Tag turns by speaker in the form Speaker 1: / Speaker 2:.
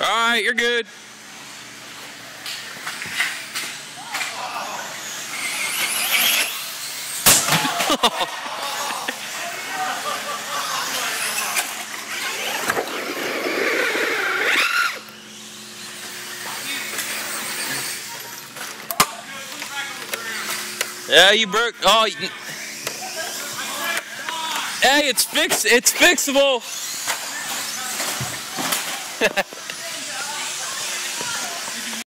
Speaker 1: Alright, you're good. Yeah, you broke. Oh, hey, it's fixable.